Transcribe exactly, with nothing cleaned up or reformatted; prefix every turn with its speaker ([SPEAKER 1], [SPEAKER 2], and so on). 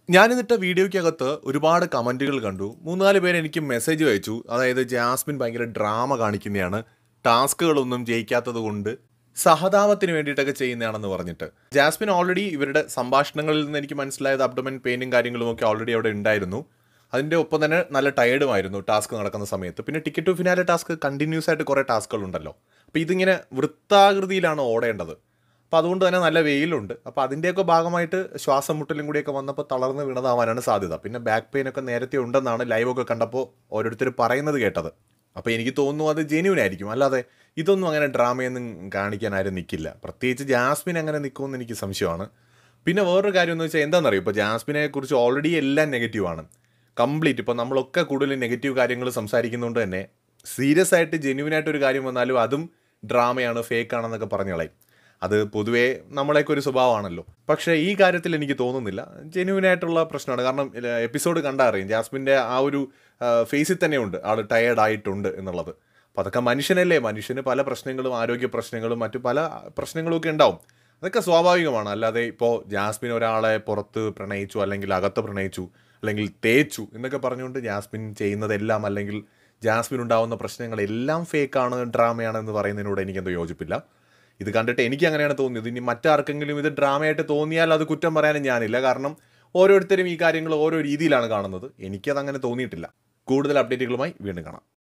[SPEAKER 1] ഞാനിന്നിട്ട വീഡിയോയ്ക്കകത്ത് ഒരുപാട് കമൻറ്റുകൾ കണ്ടു. മൂന്ന് നാല് പേര് എനിക്ക് മെസ്സേജ് അയച്ചു. അതായത് ജാസ്മിൻ ഭയങ്കര ഡ്രാമ കാണിക്കുന്നതാണ്. ടാസ്കുകളൊന്നും ജയിക്കാത്തത് കൊണ്ട് സഹതാപത്തിന് വേണ്ടിയിട്ടൊക്കെ ചെയ്യുന്നതാണെന്ന് പറഞ്ഞിട്ട്. ജാസ്മിൻ ഓൾറെഡി ഇവരുടെ സംഭാഷണങ്ങളിൽ നിന്ന് എനിക്ക് മനസ്സിലായത് അബ്ഡോമൻ പെയിനും കാര്യങ്ങളും ഒക്കെ ഓൾറെഡി അവിടെ ഉണ്ടായിരുന്നു. അതിൻ്റെ ഒപ്പം തന്നെ നല്ല ടയേർഡുമായിരുന്നു ടാസ്ക് നടക്കുന്ന സമയത്ത്. പിന്നെ ticket to finale task continues ആയിട്ട് കുറേ ടാസ്കുകളുണ്ടല്ലോ. അപ്പോൾ ഇതിങ്ങനെ വൃത്താകൃതിയിലാണ് ഓടേണ്ടത്. അപ്പോൾ അതുകൊണ്ട് തന്നെ നല്ല വെയിലുണ്ട്. അപ്പോൾ അതിൻ്റെയൊക്കെ ഭാഗമായിട്ട് ശ്വാസം മുട്ടലും കൂടിയൊക്കെ വന്നപ്പോൾ തളർന്ന് വീണതാവാനാണ് സാധ്യത. പിന്നെ ബാക്ക് പെയിൻ ഒക്കെ നേരത്തെ ഉണ്ടെന്നാണ് ലൈവൊക്കെ കണ്ടപ്പോൾ ഓരോരുത്തർ പറയുന്നത് കേട്ടത്. അപ്പോൾ എനിക്ക് തോന്നുന്നു അത് ജെന്യൂൻ ആയിരിക്കും. അല്ലാതെ ഇതൊന്നും അങ്ങനെ ഡ്രാമയൊന്നും കാണിക്കാൻ ആരും നിൽക്കില്ല. പ്രത്യേകിച്ച് ജാസ്മിൻ അങ്ങനെ നിൽക്കുമെന്ന് എനിക്ക് സംശയമാണ്. പിന്നെ വേറൊരു കാര്യം എന്ന് വെച്ചാൽ എന്താണെന്നറിയോ, ഇപ്പോൾ ജാസ്മിനെ കുറിച്ച് ഓൾറെഡി എല്ലാം നെഗറ്റീവാണ് കംപ്ലീറ്റ്. ഇപ്പോൾ നമ്മളൊക്കെ കൂടുതൽ നെഗറ്റീവ് കാര്യങ്ങൾ സംസാരിക്കുന്നതുകൊണ്ട് തന്നെ സീരിയസ് ആയിട്ട് ജെന്യൂനായിട്ട് ഒരു കാര്യം വന്നാലും അതും ഡ്രാമയാണ്, ഫേക്ക് ആണെന്നൊക്കെ പറഞ്ഞു കളയും. അത് പൊതുവേ നമ്മളെയൊക്കെ ഒരു സ്വഭാവമാണല്ലോ. പക്ഷേ ഈ കാര്യത്തിൽ എനിക്ക് തോന്നുന്നില്ല, ജെന്യൂനായിട്ടുള്ള പ്രശ്നമാണ്. കാരണം എപ്പിസോഡ് കണ്ടാൽ അറിയും ജാസ്മിൻ്റെ ആ ഒരു ഫേസിൽ തന്നെയുണ്ട് ആൾ ടയേർഡായിട്ടുണ്ട് എന്നുള്ളത്. അപ്പോൾ അതൊക്കെ മനുഷ്യനല്ലേ, മനുഷ്യന് പല പ്രശ്നങ്ങളും ആരോഗ്യ പ്രശ്നങ്ങളും മറ്റു പല പ്രശ്നങ്ങളും ഒക്കെ ഉണ്ടാവും. അതൊക്കെ സ്വാഭാവികമാണ്. അല്ലാതെ ഇപ്പോൾ ജാസ്മിൻ ഒരാളെ പുറത്ത് പ്രണയിച്ചു അല്ലെങ്കിൽ അകത്ത് പ്രണയിച്ചു അല്ലെങ്കിൽ തേച്ചു എന്നൊക്കെ പറഞ്ഞുകൊണ്ട് ജാസ്മിൻ ചെയ്യുന്നതെല്ലാം അല്ലെങ്കിൽ ജാസ്മിൻ ഉണ്ടാവുന്ന പ്രശ്നങ്ങളെല്ലാം ഫേക്കാണ്, ഡ്രാമയാണ് എന്ന് പറയുന്നതിനോട് എനിക്കെന്തോ യോജിപ്പില്ല. ഇത് കണ്ടിട്ട് എനിക്ക് അങ്ങനെയാണ് തോന്നിയത്. ഇനി മറ്റാർക്കെങ്കിലും ഇത് ഡ്രാമയായിട്ട് തോന്നിയാൽ അത് കുറ്റം പറയാനും ഞാനില്ല. കാരണം ഓരോരുത്തരും ഈ കാര്യങ്ങൾ ഓരോ രീതിയിലാണ് കാണുന്നത്. എനിക്കതങ്ങനെ തോന്നിയിട്ടില്ല. കൂടുതൽ അപ്ഡേറ്റുകളുമായി വീണ്ടും കാണാം.